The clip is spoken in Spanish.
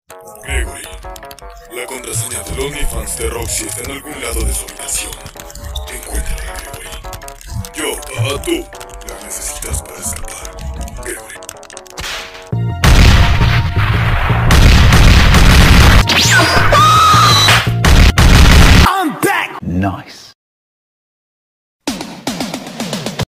Gregory, la contraseña del OnlyFans de Roxy está en algún lado de su habitación. Encuéntrala, Gregory. Yo, tú.